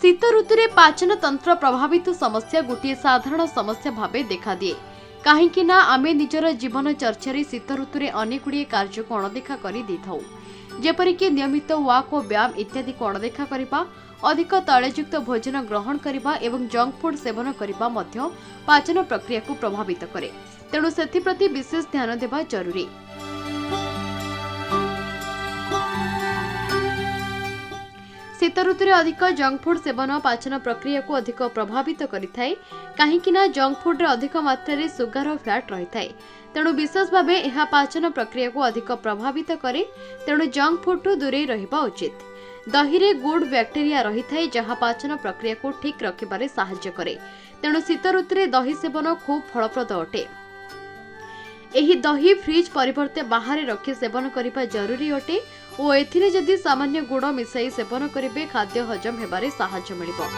शीत ऋतु पाचन तंत्र प्रभावित समस्या गोटे साधारण समस्या भाव देखा दिए कहीं आमे निजर जीवन चर्चा शीत ऋतु अनेक गुड़िए कार्य को अणदेखा कर जेपरिक नियमित वाक और व्यायाम इत्यादि को अणदेखा करने अधिक तैलयुक्त भोजन ग्रहण करने और जंक फूड सेवन करने पाचन प्रक्रिया को प्रभावित करे। तेणु से विशेष ध्यान देवा जरूरी। शीत ऋतु अधिक जंक फूड सेवन पाचन प्रक्रिया को अधिक प्रभावित करिथाय कहीं जंक फूड रे अधिक मात्रा सुगार और फैट रही है। तेणु विशेष भाव यह पाचन प्रक्रिया को अधिक प्रभावित करे। तेणु जंक फूड ठू दूरे रहिबा उचित। दही रे गुड बैक्टेरिया रही है जहाँ पाचन प्रक्रिया को ठीक रखिबारे सहायता करे। तेणु शीत ऋतु दही सेवन खूब फलप्रद अटे। एही दही फ्रिज परिवर्ते बाहर रखी सेवन करने जरूरी अटे और एथिरे जदि सामान्य गुड़ मिसाई सेवन करेंगे खाद्य हजम हेबारे सहायता मिलिबो।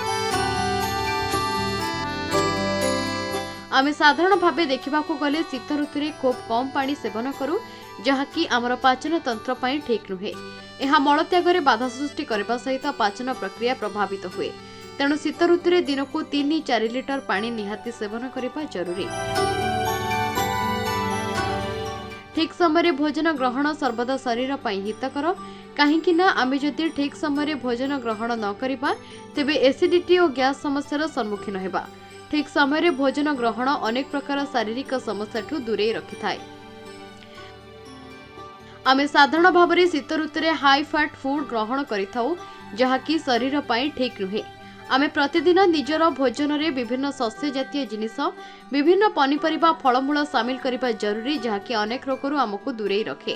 आमे साधारण भावे देखा गले शीत ऋतु में खूब कम पानी सेवन करूँ जहाँकि आमर पाचन तंत्र पाई ठीक नुहे। यह मलत्याग बाधा सृष्टि करने सहित पाचन प्रक्रिया प्रभावित हुए। तेणु शीत ऋतु में दिन को 3-4 लिटर पानी निहाती सेवन करने जरूरी। ठीक समय भोजन ग्रहण सर्वदा शरीर पर हितकर कहीं आमे जदि ठीक समय भोजन ग्रहण न करिबा तेबे एसिडिटी और गैस समस्यार सम्मुखीन हेबा। ठीक समय भोजन ग्रहण अनेक प्रकार शारीरिक समस्या ठू दूरे रखि थाए। आमे साधारण भाव में शीत ऋतु में हाई फैट फूड ग्रहण करिथाउ जहाँकि शरीर पर ठीक नुहे। आमे प्रतिदिन निजर भोजन रे विभिन्न शस्य जातीय जिनिस विभिन्न पनीपरिबा फलमूल शामिल करने जरूरी जहाँकि अनेक रोगरू आमको दूरे रखे।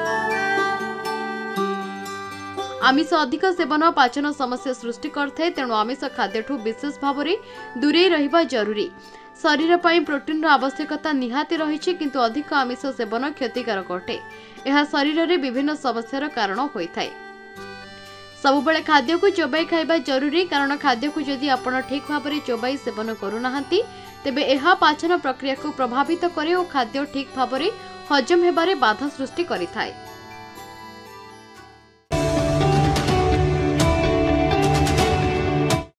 आमिष अधिक सेवन पाचन समस्या सृष्टि करथे। तेणु आमिष खाद्य ठू विशेष भाव में दूरे रहिबा जरूरी। शरीर पर प्रोटीन आवश्यकता निहाती रही किंतु अधिक आमिष सेवन क्षतिकारक अटे। यह शरीर में विभिन्न समस्यार कारण होता है। सबुबले खाद्य को चोबाई खाइबा जरूरी कारण खाद्य को जदि आपण ठीक भाव में चोबाई सेवन करूना तेबे यह पाचन प्रक्रिया को प्रभावित करे और खाद्य ठीक भाव में हजम हेबारे बाधा सृष्टि करिथाए।